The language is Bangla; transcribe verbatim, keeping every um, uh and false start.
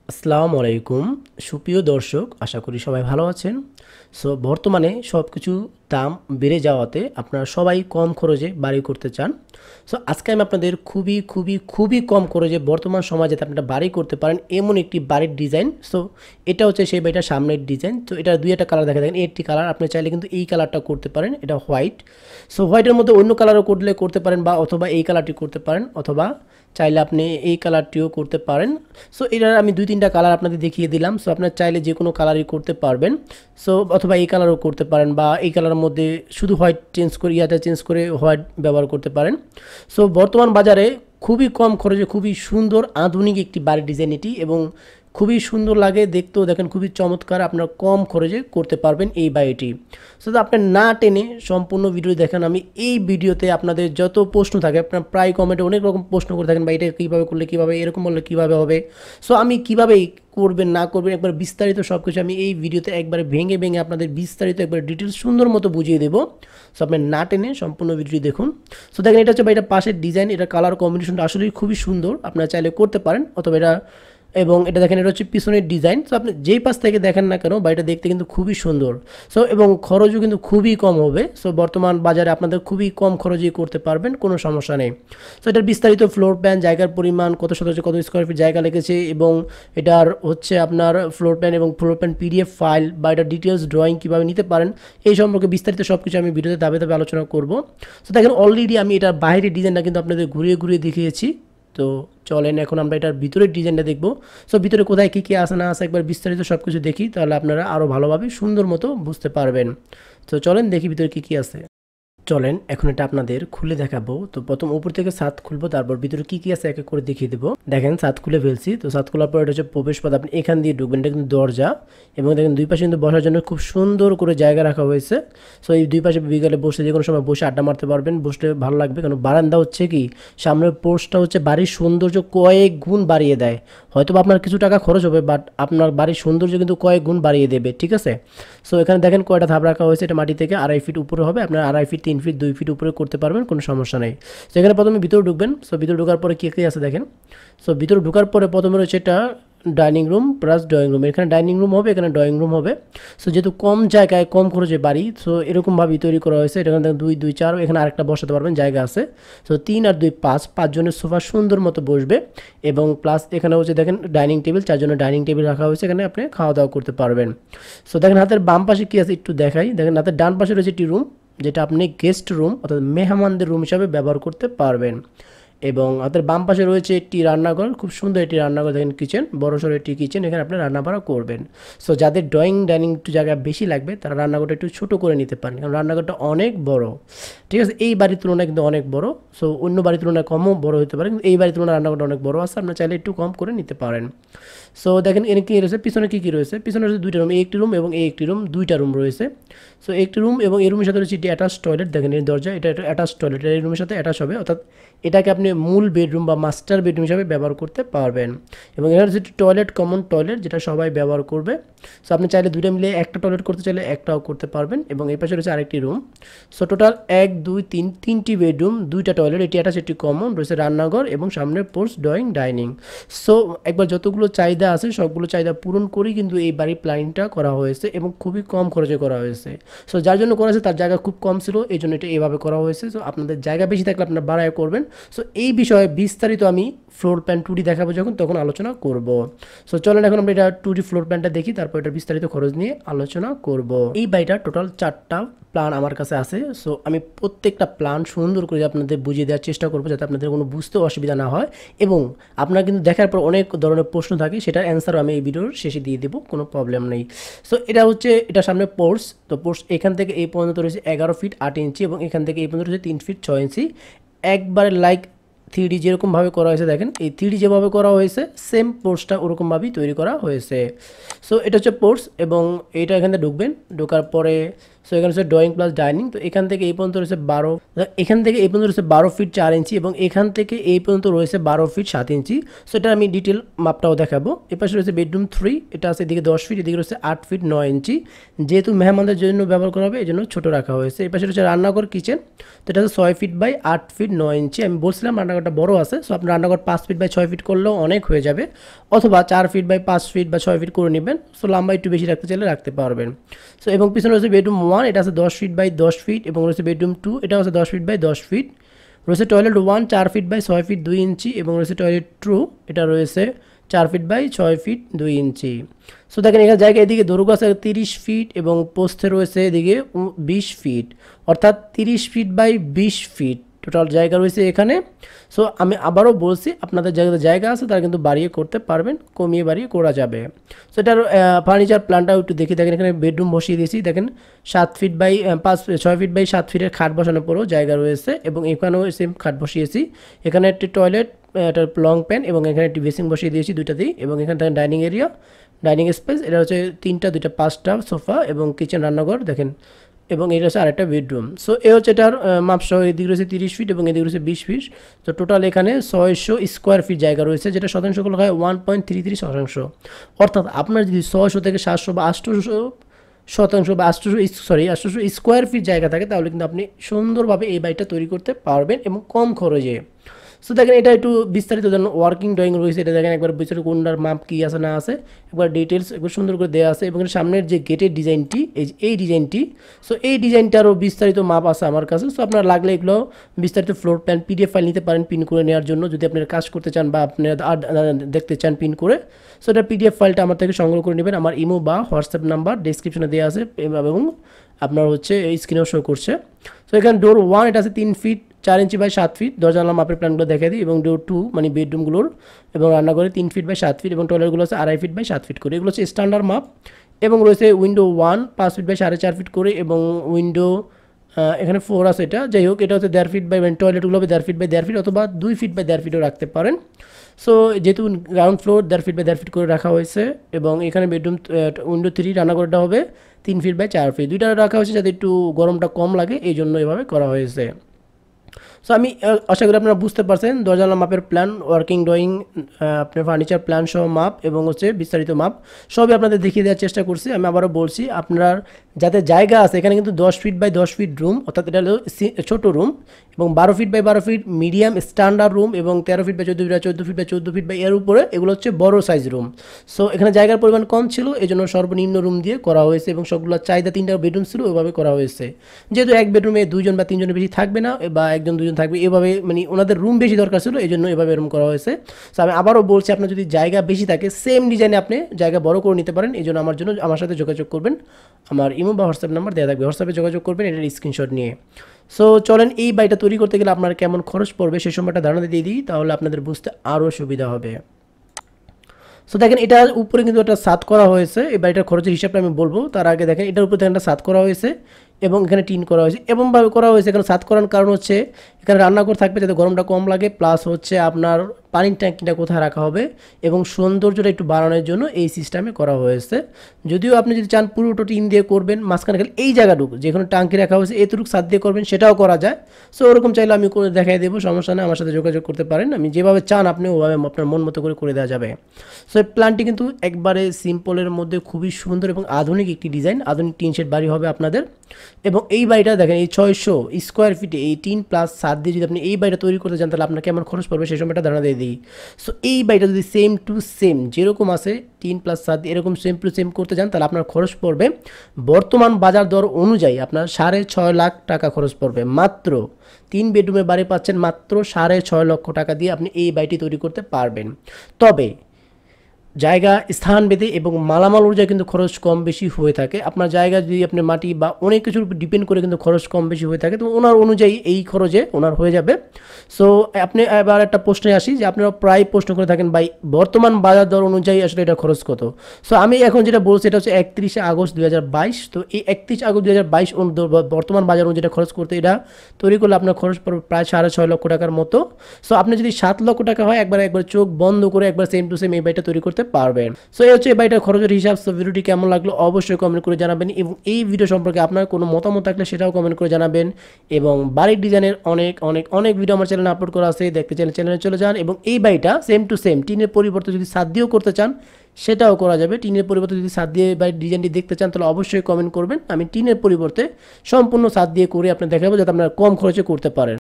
আসসালামু আলাইকুম সুপ্রিয় দর্শক, আশা করি সবাই ভালো আছেন। সো বর্তমানে সব কিছু দাম বেড়ে যাওয়াতে আপনারা সবাই কম খরচে বাড়ি করতে চান। সো আজকে আমি আপনাদের খুবই খুবই খুবই কম খরচে বর্তমান সমাজে আপনারা বাড়ি করতে পারেন এমন একটি বাড়ির ডিজাইন। সো এটা হচ্ছে সেই বাড়িটার সামনের ডিজাইন। তো এটা দুই একটা কালার দেখা দেখেন, একটি কালার আপনি চাইলে কিন্তু এই কালারটা করতে পারেন, এটা হোয়াইট। সো হোয়াইটের মধ্যে অন্য কালারও করলে করতে পারেন, বা অথবা এই কালারটি করতে পারেন, অথবা চাইলে আপনি এই কালারটিও করতে পারেন। সো এটার আমি দুই তিনটা কালার আপনাদের দেখিয়ে দিলাম। সো আপনার চাইলে যে কোনো কালারই করতে পারবেন। সো অথবা এই কালারও করতে পারেন, বা এই কালারের মধ্যে শুধু হোয়াইট চেঞ্জ করে ইয়াটা চেঞ্জ করে হোয়াইট ব্যবহার করতে পারেন। সো বর্তমান বাজারে খুবই কম খরচে খুবই সুন্দর আধুনিক একটি বাড়ির ডিজাইন এটি, এবং খুবই সুন্দর লাগে দেখতেও, দেখেন খুবই চমৎকার। আপনারা কম খরচে করতে পারবেন এই বাড়িটি। সো আপনি না টেনে সম্পূর্ণ ভিডিও দেখেন। আমি এই ভিডিওতে আপনাদের যত প্রশ্ন থাকে, আপনার প্রায় কমেন্টে অনেক রকম প্রশ্ন করে থাকেন, বা এটা কীভাবে করলে কীভাবে, এরকম বললে কীভাবে হবে। সো আমি কীভাবে করবেন না করবেন একবার বিস্তারিত সব কিছু আমি এই ভিডিওতে একবারে ভেঙে ভেঙে আপনাদের বিস্তারিত একবার ডিটেলস সুন্দর মতো বুঝিয়ে দেবো। সো আপনি না টেনে সম্পূর্ণ ভিডিওটি দেখুন। সো দেখেন এটা হচ্ছে বা এটা পাশের ডিজাইন, এটা কালার কম্বিনেশনটা আসলেই খুবই সুন্দর, আপনারা চাইলে করতে পারেন। অথবা এটা, এবং এটা দেখেন এটা হচ্ছে পিছনের ডিজাইন। সো আপনি যেই পাশ থেকে দেখেন না কেন বাড়িটা দেখতে কিন্তু খুবই সুন্দর। সো এবং খরচও কিন্তু খুবই কম হবে। সো বর্তমান বাজারে আপনাদের খুবই কম খরচেই করতে পারবেন, কোনো সমস্যা নেই। সো এটার বিস্তারিত ফ্লোর প্ল্যান, জায়গার পরিমাণ কত শতাংশ, কত স্কোয়ার ফিট জায়গা লেগেছে, এবং এটার হচ্ছে আপনার ফ্লোর প্ল্যান এবং ফ্লোর প্ল্যান পিডিএফ ফাইল, বা এটার ডিটেলস ড্রয়িং কীভাবে নিতে পারেন, এই সম্পর্কে বিস্তারিত সব কিছু আমি ভিডিওতে ধাপে ধাপে আলোচনা করব। সো দেখেন অলরেডি আমি এটার বাইরের ডিজাইনটা কিন্তু আপনাদের ঘুরিয়ে ঘুরিয়ে দেখিয়েছি। তো চলেন এখন আমরা এটার ভিতরের ডিজাইনটা দেখব। সো ভিতরে কোথায় কী কী আসে না আসে একবার বিস্তারিত সব কিছু দেখি, তাহলে আপনারা আরও ভালোভাবে সুন্দর মতো বুঝতে পারবেন। তো চলেন দেখি ভিতরে কী কী আছে। চলেন এখন এটা আপনাদের খুলে দেখাবো। তো প্রথম উপর থেকে ছাদ খুলবো, তারপর ভিতরে কি কি আছে এক এক করে দেখিয়ে দেবো। দেখেন ছাদ খুলে ফেলছি। তো ছাদ খোলার পর এটা হচ্ছে প্রবেশ পথ, আপনি এখান দিয়ে ঢুকবেন, এটা কিন্তু দরজা। এবং দেখেন দুই পাশে কিন্তু বসার জন্য খুব সুন্দর করে জায়গা রাখা হয়েছে। সো এই দুই পাশে বিকালে বসে যে কোনো সময় বসে আড্ডা মারতে পারবেন, বসলে ভালো লাগবে। কারণ বারান্দা হচ্ছে কি, সামনের পোর্শটা হচ্ছে বাড়ির সৌন্দর্য কয়েক গুণ বাড়িয়ে দেয়। হয়তো আপনার কিছু টাকা খরচ হবে, বাট আপনার বাড়ির সৌন্দর্য কিন্তু কয়েক গুণ বাড়িয়ে দেবে, ঠিক আছে। সো এখানে দেখেন কয়টা ধাপ রাখা হয়েছে, এটা মাটি থেকে আড়াই ফিট উপরে হবে, আপনার আড়াই ফিট তিন ফিট দুই ফিট উপরে করতে পারবেন, কোনো সমস্যা নেই। সো এখানে প্রথমে ভিতরে ঢুকবেন। সো ভিতরে ঢোকার পরে কী কী আছে দেখেন। সো ভিতরে ঢোকার পরে প্রথমে রয়েছে এটা dining room plus drawing room. এখানে ডাইনিং রুম হবে, এখানে ড্রয়িং রুম হবে। সো যেহেতু কম জায়গায় কম খরচে বাড়ি, সো এরকমভাবেই তৈরি করা হয়েছে। এখানে দেখেন দুই দুই চার, এখানে আরেকটা বসাতে পারবেন, জায়গা আছে। সো তিন আর দুই পাঁচ, পাঁচজনের সোফা সুন্দর মতো বসবে। এবং প্লাস এখানে হচ্ছে দেখেন ডাইনিং টেবিল, চারজনের ডাইনিং টেবিল রাখা হয়েছে, এখানে আপনি খাওয়া দাওয়া করতে পারবেন। সো দেখেন হাতের বাম পাশে কী আছে একটু দেখাই। দেখেন হাতের ডান পাশে রয়েছে একটি রুম, যেটা আপনি গেস্ট রুম অর্থাৎ মেহমানদের রুম হিসাবে ব্যবহার করতে পারবেন। এবং হাতের বাম পাশে রয়েছে একটি রান্নাঘর, খুব সুন্দর একটি রান্নাঘর, দেখেন কিচেন, বড়সড় একটি কিচেন, এখানে আপনি রান্না বাড়া করবেন। সো যাদের ড্রয়িং ডাইনিং একটু জায়গা বেশি লাগবে, তারা রান্নাঘরটা একটু ছোটো করে নিতে পারেন, কারণ রান্নাঘরটা অনেক বড়, ঠিক আছে। এই বাড়ির তুলনায় কিন্তু অনেক বড়। সো অন্য বাড়ির তুলনায় কমও বড় হতে পারে, কিন্তু এই বাড়ির তুলনায় রান্নাঘরটা অনেক বড় আছে, আপনার চাইলে একটু কম করে নিতে পারেন। সো দেখেন এখানে কী রয়েছে, পিছনে কী কী রয়েছে। পিছনে রয়েছে দুইটা রুম, এই একটি রুম এবং এই একটি রুম, দুইটা রুম রয়েছে। সো একটি রুম এবং এই রুমের সাথে রয়েছে একটি অ্যাটাচ টয়লেট, দেখেন এই দরজা, এটা অ্যাটাচ টয়লেট এই রুমের সাথে অ্যাটাচ হবে, অর্থাৎ এটাকে আপনি মূল বেডরুম বা মাস্টার বেডরুম হিসাবে ব্যবহার করতে পারবেন। এবং এখানে হচ্ছে একটি টয়লেট, কমন টয়লেট, যেটা সবাই ব্যবহার করবে। সো আপনি চাইলে দুইটা মিলে একটা টয়লেট করতে চাইলে একটাও করতে পারবেন। এবং এই পাশে রয়েছে আরেকটি রুম। সো টোটাল এক দুই তিন তিনটি বেডরুম, দুইটা টয়লেট, এটি অ্যাটাচ একটি কমন রয়েছে, রান্নাঘর এবং সামনে পোর্চ, ড্রয়িং, ডাইনিং। সো একবার যতগুলো চাহিদা আছে সবগুলো চাহিদা পূরণ করেই কিন্তু এই বাড়ির প্ল্যানিংটা করা হয়েছে, এবং খুবই কম খরচে করা হয়েছে। সো যার জন্য করা হয়েছে তার জায়গা খুব কম ছিল, এই জন্য এটা এভাবে করা হয়েছে। সো আপনাদের জায়গা বেশি থাকলে আপনারা বাড়ায় করবেন। সো এই বিষয়ে বিস্তারিত আমি ফ্লোর প্ল্যান টু ডি দেখাবো যখন, তখন আলোচনা করব। সো চলেন এখন আমরা এটা টু ডি ফ্লোর প্ল্যানটা দেখি, তারপর এটা বিস্তারিত খরচ নিয়ে আলোচনা করব। এই বাড়িটা টোটাল চারটা প্ল্যান আমার কাছে আছে। সো আমি প্রত্যেকটা প্ল্যান সুন্দর করে আপনাদের বুঝিয়ে দেওয়ার চেষ্টা করবো, যাতে আপনাদের কোনো বুঝতে অসুবিধা না হয়। এবং আপনারা কিন্তু দেখার পর অনেক ধরনের প্রশ্ন থাকে, সেটার অ্যান্সারও আমি এই ভিডিওর শেষে দিয়ে দেবো, কোনো প্রবলেম নেই। সো এটা হচ্ছে এটা সামনে পোর্স। তো পোর্স এখান থেকে এই পর্যন্ত রয়েছে এগারো ফিট আট ইঞ্চি, এবং এখান থেকে এই পর্যন্ত রয়েছে তিন ফিট ছয় ইঞ্চি। একবারে লাইক থ্রি ডি যেরকমভাবে করা হয়েছে, দেখেন এই থ্রি ডি যেভাবে করা হয়েছে সেম পোর্সটা ওরকমভাবেই তৈরি করা হয়েছে। সো এটা হচ্ছে পোর্স, এবং এইটা এখানে ঢুকবেন, ঢোকার পরে সো এখানে হচ্ছে ড্রয়িং প্লাস ডাইনিং। তো এখান থেকে এই পর্যন্ত রয়েছে বারো, এখান থেকে এই পর্যন্ত রয়েছে বারো ফিট চার ইঞ্চি, এবং এখান থেকে এই পর্যন্ত রয়েছে বারো ফিট সাত ইঞ্চি। সো এটা আমি ডিটেল মাপটাও দেখাবো। এ পাশে রয়েছে বেডরুম থ্রি, এটা আছে এদিকে দশ ফিট, এদিকে রয়েছে আট ফিট নয় ইঞ্চি। যেহেতু মেহমানদের জন্য ব্যবহার করা হবে এই জন্য ছোটো রাখা হয়েছে। এই পাশে রয়েছে রান্নাঘর কিচেন, তো এটা হচ্ছে ছয় ফিট বাই আট ফিট নয় ইঞ্চি। আমি বলছিলাম রান্নাঘর রান্নাঘরটা বড় আছে, সো আপনার রান্নাঘর পাঁচ ফিট বাই ছয় ফিট করলেও অনেক হয়ে যাবে, অথবা চার ফিট বাই পাঁচ ফিট বা ছয় ফিট করে নেবেন। সো লম্বা একটু বেশি রাখতে চাইলে রাখতে পারবেন। সো এবং পিছনে রয়েছে বেডরুম ওয়ান, এটা আছে দশ ফিট বাই দশ ফিট, এবং রয়েছে বেডরুম টু, এটা হচ্ছে দশ ফিট বাই দশ ফিট। রয়েছে টয়লেট ওয়ান চার ফিট বাই ছয় ফিট দুই ইঞ্চি, এবং রয়েছে টয়লেট টু, এটা রয়েছে চার ফিট বাই ছয় ফিট দুই ইঞ্চি। সো দেখেন এখানে জায়গা এদিকে দৈর্ঘ্য আছে তিরিশ ফিট এবং প্রস্থে রয়েছে এদিকে বিশ ফিট, অর্থাৎ তিরিশ ফিট বাই বিশ ফিট টোটাল জায়গা রয়েছে এখানে। সো আমি আবারও বলছি, আপনাদের জায়গাতে জায়গা আছে তারা কিন্তু বাড়িয়ে করতে পারবেন, কমিয়ে বাড়িয়ে করা যাবে। সো এটার ফার্নিচার প্ল্যানটাও একটু দেখি। দেখেন এখানে বেডরুম বসিয়ে দিয়েছি, দেখেন সাত ফিট বাই পাঁচ ছয় ফিট বাই সাত ফিটের খাট বসানোর পরেও জায়গা রয়েছে, এবং এখানেও সেম খাট বসিয়েছি। এখানে একটি টয়লেট, একটা লং প্যান, এবং এখানে একটি বেসিং বসিয়ে দিয়েছি দুইটাতেই, এবং এখানে দেখেন ডাইনিং এরিয়া, ডাইনিং স্পেস, এটা হচ্ছে তিনটা দুইটা পাঁচটা সোফা এবং কিচেন রান্নাঘর দেখেন, এবং এটা হচ্ছে আরেকটা বেডরুম। সো এ হচ্ছে এটার মাপসহ, এদিকে রয়েছে তিরিশ ফিট এবং এদিকে রয়েছে বিশ ফিট। তো টোটাল এখানে ছয়শো স্কোয়ার ফিট জায়গা রয়েছে, যেটা শতাংশ করলে হয় ওয়ান পয়েন্ট থ্রি থ্রি শতাংশ। অর্থাৎ আপনার যদি ছয়শো থেকে সাতশো বা আটশোশো শতাংশ বা আটশোশো সরি আটশোশো স্কোয়ার ফিট জায়গা থাকে, তাহলে কিন্তু আপনি সুন্দরভাবে এই বাড়িটা তৈরি করতে পারবেন এবং কম খরচে। সো দেখেন এটা একটু বিস্তারিত যেন ওয়ার্কিং ড্রয়িং রয়েছে, এটা দেখেন একবার ভিতরে কোনটার মাপ কী আছে না আছে, একবার ডিটেলস একবার সুন্দর করে দেওয়া আছে। এবং সামনের যে গেটের ডিজাইনটি, এই এই ডিজাইনটি, সো এই ডিজাইনটারও বিস্তারিত মাপ আছে আমার কাছে। সো আপনার লাগলে এগুলো বিস্তারিত ফ্লোর প্ল্যান পিডিএফ ফাইল নিতে পারেন পিন করে নেওয়ার জন্য, যদি আপনারা কাজ করতে চান বা আপনারা দেখতে চান পিন করে। সো এটা পিডিএফ ফাইলটা আমার থেকে সংগ্রহ করে নেবেন। আমার ইমো বা হোয়াটসঅ্যাপ নাম্বার ডিসক্রিপশনে দেওয়া আছে, এবং আপনার হচ্ছে এই স্ক্রিনেও শো করছে। সো এখানে ডোর ওয়ান, এটা আছে তিন ফিট চার ইঞ্চি বাই সাত ফিট, দরজা জানলা মাপের প্ল্যানগুলো দেখে দিই। এবং ডোর টু মানে বেডরুমগুলোর এবং রান্নাঘরে তিন ফিট বাই সাত ফিট, এবং টয়লেটগুলো আছে আড়াই ফিট বাই সাত ফিট করে, এগুলো হচ্ছে স্ট্যান্ডার্ড মাপ। এবং রয়েছে উইন্ডো ওয়ান পাঁচ ফিট বাই সাড়ে চার ফিট করে, এবং উইন্ডো এখানে ফোর আছে, এটা যাই হোক এটা হচ্ছে দেড় ফিট বাই, মানে টয়লেটগুলো হবে দেড় ফিট বাই দেড় ফিট, অথবা দুই ফিট বাই দেড় ফিটও রাখতে পারেন। সো যেহেতু গ্রাউন্ড ফ্লোর দেড় ফিট বাই দেড় ফিট করে রাখা হয়েছে, এবং এখানে বেডরুম উইন্ডো থ্রি রান্নাঘরটা হবে তিন ফিট বাই চার ফিট, দুইটা রাখা হয়েছে যাতে একটু গরমটা কম লাগে, এই জন্য এভাবে করা হয়েছে। সো আমি আশা করি আপনারা বুঝতে পারছেন দরজালা মাপের প্ল্যান, ওয়ার্কিং ড্রয়িং, আপনার ফার্নিচার প্ল্যান সহ মাপ এবং হচ্ছে বিস্তারিত মাপ সবই আপনাদের দেখিয়ে দেওয়ার চেষ্টা করছি। আমি আবারও বলছি, আপনার যাতে জায়গা আছে এখানে কিন্তু দশ ফিট বাই দশ ফিট রুম, অর্থাৎ এটা হলো ছোটো রুম, এবং বারো ফিট বাই বারো ফিট মিডিয়াম স্ট্যান্ডার্ড রুম, এবং তেরো ফিট বাই চোদ্দো ফিট চোদ্দো ফিট বাই চোদ্দো ফিট বাই এর উপরে এগুলো হচ্ছে বড় সাইজ রুম। সো এখানে জায়গার পরিমাণ কম ছিল, এই জন্য সর্বনিম্ন রুম দিয়ে করা হয়েছে, এবং সবগুলোর চাহিদা তিনটা বেডরুম ছিল ওইভাবে করা হয়েছে। যেহেতু এক বেডরুমে দুইজন বা তিনজনের বেশি থাকবে না, বা একজন দুজন থাকবে, এভাবে মানে ওনাদের রুম বেশি দরকার ছিল, এই জন্য এভাবে এরকম করা হয়েছে। সো আমি আবারও বলছি, আপনার যদি জায়গা বেশি থাকে সেম ডিজাইনে আপনি জায়গা বড় করে নিতে পারেন, এই জন্য আমার জন্য আমার সাথে যোগাযোগ করবেন। আমার ইমো বা হোয়াটসঅ্যাপ নাম্বার দেওয়া থাকবে, হোয়াটসঅ্যাপে যোগাযোগ করবেন এটার স্ক্রিনশট নিয়ে। সো চলেন এই বাড়িটা তৈরি করতে গেলে আপনার কেমন খরচ পড়বে সেই সময়টা ধারণা দিয়ে দিই, তাহলে আপনাদের বুঝতে আরও সুবিধা হবে। সো দেখেন এটার উপরে কিন্তু একটা ছাদ করা হয়েছে, এই বাড়িটার খরচের হিসাবটা আমি বলবো তার আগে দেখেন এটার উপরে একটা ছাদ করা হয়েছে, এবং এখানে টিন করা হয়েছে, এমনভাবে করা হয়েছে এখানে ছাদ করার কারণ হচ্ছে এখানে রান্নাঘর থাকবে যাতে গরমটা কম লাগে, প্লাস হচ্ছে আপনার পানির ট্যাঙ্কিটা কোথায় রাখা হবে এবং সৌন্দর্যটা একটু বাড়ানোর জন্য এই সিস্টেমে করা হয়েছে। যদিও আপনি যদি চান পুরোটা টিন দিয়ে করবেন, মাঝখানে খালি এই জায়গাটুকু যেখানে ট্যাঙ্কি রাখা হয়েছে এতটুকু ছাদ দিয়ে করবেন, সেটাও করা যায়। সো ওরকম চাইলে আমি করে দেখাই দেবো, সমস্যা নেই, আমার সাথে যোগাযোগ করতে পারেন, আমি যেভাবে চান আপনি ওভাবে আপনার মন মতো করে করে দেওয়া যাবে। সো এই প্ল্যানটি কিন্তু একবারে সিম্পলের মধ্যে খুবই সুন্দর এবং আধুনিক একটি ডিজাইন, আধুনিক টিন শেড বাড়ি হবে আপনাদের। এবং এই বাড়িটা দেখেন এই ছয়শো স্কোয়ার ফিটে এই টিন প্লাস ছাদ দিয়ে যদি আপনি এই বাড়িটা তৈরি করতে চান, তাহলে আপনার কেমন খরচ পড়বে সেই সময়টা ধারণা দিয়ে দিই। সো এই বাড়িটা যদি সেম টু সেম যেরকম আছে টিন প্লাস ছাদ এরকম সেম টু সেম করতে চান, তাহলে আপনার খরচ পড়বে বর্তমান বাজার দর অনুযায়ী আপনার সাড়ে ছয় লাখ টাকা খরচ পড়বে। মাত্র তিন বেডরুমের বাড়ি পাচ্ছেন মাত্র সাড়ে ছয় লক্ষ টাকা দিয়ে আপনি এই বাড়িটি তৈরি করতে পারবেন। তবে জায়গা স্থান ভেদে এবং মালামাল অনুযায়ী কিন্তু খরচ কম বেশি হয়ে থাকে। আপনার জায়গা যদি আপনি মাটি বা অনেক কিছুর উপর ডিপেন্ড করে কিন্তু খরচ কম বেশি হয়ে থাকে, তো ওনার অনুযায়ী এই খরচে ওনার হয়ে যাবে। সো আপনি এবার একটা প্রশ্নে আসি যে আপনারা প্রায় প্রশ্ন করে থাকেন ভাই বর্তমান বাজার দর অনুযায়ী আসলে এটা খরচ কত। সো আমি এখন যেটা বলছি এটা হচ্ছে একত্রিশে আগস্ট দুই হাজার বাইশ। তো এই একত্রিশ আগস্ট দুই হাজার বাইশ বর্তমান বাজার অনুযায়ী খরচ করতে এটা তৈরি করলে আপনার খরচ পড়বে প্রায় সাড়ে ছয় লক্ষ টাকার মতো। সো আপনি যদি সাত লক্ষ টাকা হয় একবার একবার চোখ বন্ধ করে একবার সেম টু সেম এই বাড়িটা তৈরি করতে পারবেন। সো এই হচ্ছে এই বাড়িটার খরচের হিসাব। সো ভিডিওটি কেমন লাগলো অবশ্যই কমেন্ট করে জানাবেন, এবং এই ভিডিও সম্পর্কে আপনার কোনো মতামত থাকলে সেটাও কমেন্ট করে জানাবেন। এবং বাড়ির ডিজাইনের অনেক অনেক অনেক ভিডিও আমার চ্যানেলে আপলোড করা আছে, দেখতে চাইলে চ্যানেলে চলে যান। এবং এই বাড়িটা সেম টু সেম টিনের পরিবর্তে যদি ছাদ দিয়েও করতে চান সেটাও করা যাবে। টিনের পরিবর্তে যদি ছাদ দিয়ে বাড়ির ডিজাইনটি দেখতে চান তাহলে অবশ্যই কমেন্ট করবেন, আমি টিনের পরিবর্তে সম্পূর্ণ ছাদ দিয়ে করে আপনি দেখাবো যাতে আপনারা কম খরচে করতে পারেন।